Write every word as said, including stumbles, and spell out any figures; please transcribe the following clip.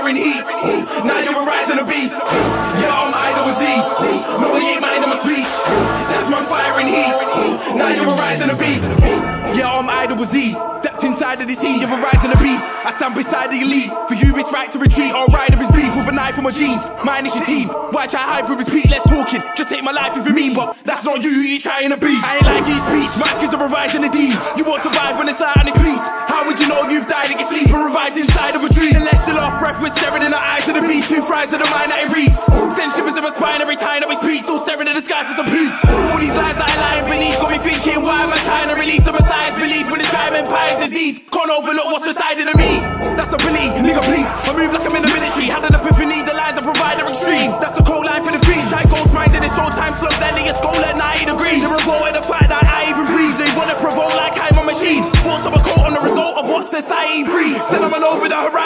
fire and heat. Now you're a rise and a beast. Yeah, I'm idle with Z. No, he ain't minding my speech. That's my fire and heat. Now you're a rise and a beast. Yeah, I'm idle with Z. Stepped inside of the scene, you're a rise and a beast. I stand beside the elite. For you, it's right to retreat. I'll ride of his beef with a knife on my jeans. Mine is your team. Why try hype with his peak? Less talking. Just take my life if you mean, but that's not you. You trying to be. I ain't like his speech. Mike is a rise and a D. You won't survive when it's out on his piece. How would you know you've died in your sleep and revived inside of a dream? Unless you're off breath, we're staring in the eyes of the beast. Who thrives in the mind that it reads. Send shivers in my spine every time that we speak. Still staring at the sky for some peace. All these lies that I lie and believe got me thinking, why am I trying to release the Messiah's belief when it's crime and pie's disease? Can't overlook what's inside of me. That's ability, nigga please. I move like I'm in the military. Had an epiphany, the lines I provide are extreme. That's a cold line for the fiends. Try ghost minded in showtime slugs ending your skull at ninety degrees. The revolt of the fact that I even breathe. They wanna provoke like I'm a machine. Force of a coat on the result of what society breeds. Send them on over the horizon.